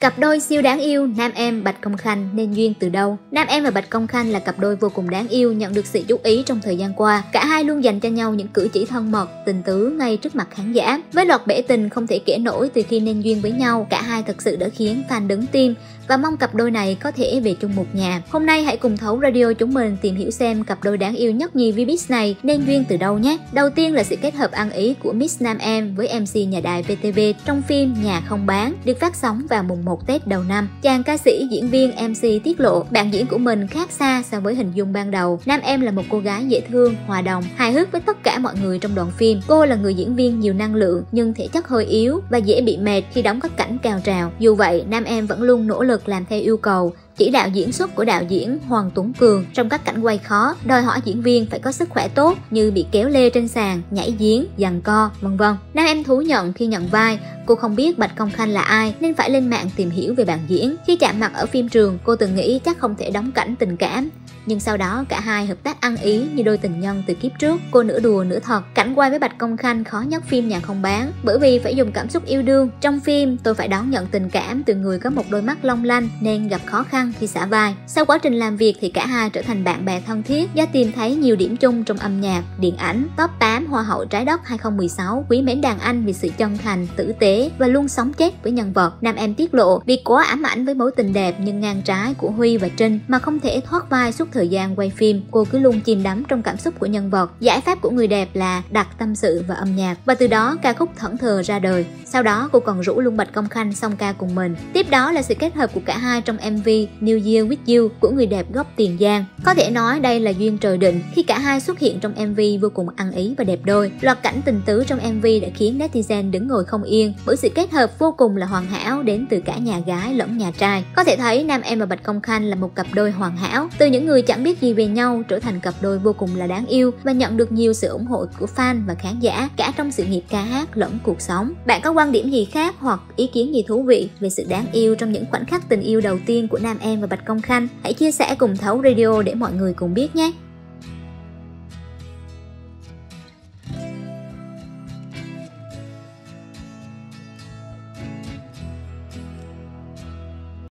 Cặp đôi siêu đáng yêu nam em Bạch Công Khanh nên duyên từ đâu? Nam em và Bạch Công Khanh là cặp đôi vô cùng đáng yêu, nhận được sự chú ý trong thời gian qua. Cả hai luôn dành cho nhau những cử chỉ thân mật, tình tứ ngay trước mặt khán giả. Với loạt bể tình không thể kể nổi từ khi nên duyên với nhau, cả hai thật sự đã khiến fan đứng tim và mong cặp đôi này có thể về chung một nhà. Hôm nay hãy cùng Thấu Radio chúng mình tìm hiểu xem cặp đôi đáng yêu nhất nhì Vbiz này nên duyên từ đâu nhé. Đầu tiên là sự kết hợp ăn ý của Miss Nam Em với MC nhà đài VTV trong phim Nhà Không Bán được phát sóng vào mùng 1 Tết đầu năm. Chàng ca sĩ, diễn viên, MC tiết lộ bạn diễn của mình khác xa so với hình dung ban đầu. Nam Em là một cô gái dễ thương, hòa đồng, hài hước với tất cả mọi người trong đoàn phim. Cô là người diễn viên nhiều năng lượng nhưng thể chất hơi yếu và dễ bị mệt khi đóng các cảnh cao trào. Dù vậy, Nam Em vẫn luôn nỗ lực làm theo yêu cầu, chỉ đạo diễn xuất của đạo diễn Hoàng Tuấn Cường trong các cảnh quay khó, đòi hỏi diễn viên phải có sức khỏe tốt như bị kéo lê trên sàn, nhảy giếng, giằng co, vân vân. Nam Em thú nhận khi nhận vai, cô không biết Bạch Công Khanh là ai nên phải lên mạng tìm hiểu về bạn diễn. Khi chạm mặt ở phim trường, cô từng nghĩ chắc không thể đóng cảnh tình cảm. Nhưng sau đó cả hai hợp tác ăn ý như đôi tình nhân từ kiếp trước. Cô nửa đùa nửa thật. Cảnh quay với Bạch Công Khanh khó nhất phim Nhà Không Bán bởi vì phải dùng cảm xúc yêu đương. Trong phim tôi phải đón nhận tình cảm từ người có một đôi mắt long lanh nên gặp khó khăn khi xả vai. Sau quá trình làm việc thì cả hai trở thành bạn bè thân thiết do tìm thấy nhiều điểm chung trong âm nhạc, điện ảnh. Top 8 Hoa hậu Trái Đất 2016 quý mến đàn anh vì sự chân thành, tử tế và luôn sống chết với nhân vật. Nam Em tiết lộ vì quá ám ảnh với mối tình đẹp nhưng ngang trái của Huy và Trinh mà không thể thoát vai suốt thời gian quay phim. Cô cứ luôn chìm đắm trong cảm xúc của nhân vật. Giải pháp của người đẹp là đặt tâm sự và âm nhạc, và từ đó ca khúc Thẫn Thờ ra đời. Sau đó cô còn rủ luôn Bạch Công Khanh song ca cùng mình. Tiếp đó là sự kết hợp của cả hai trong MV New Year With You của người đẹp gốc Tiền Giang. Có thể nói đây là duyên trời định khi cả hai xuất hiện trong MV vô cùng ăn ý và đẹp đôi. Loạt cảnh tình tứ trong MV đã khiến netizen đứng ngồi không yên bởi sự kết hợp vô cùng là hoàn hảo đến từ cả nhà gái lẫn nhà trai. Có thể thấy Nam Em và Bạch Công Khanh là một cặp đôi hoàn hảo, từ những người chẳng biết gì về nhau trở thành cặp đôi vô cùng là đáng yêu và nhận được nhiều sự ủng hộ của fan và khán giả cả trong sự nghiệp ca hát lẫn cuộc sống. Bạn có quan điểm gì khác hoặc ý kiến gì thú vị về sự đáng yêu trong những khoảnh khắc tình yêu đầu tiên của Nam Em và Bạch Công Khanh? Hãy chia sẻ cùng Thấu Radio để mọi người cùng biết nhé.